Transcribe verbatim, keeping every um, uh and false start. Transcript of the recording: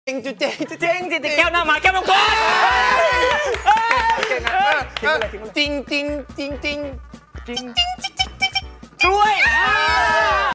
เจงจุเจงจุเจงจิตแก้วหน้ามาแก้วมังกรจริงจริงจริงจริงจริงกล้วย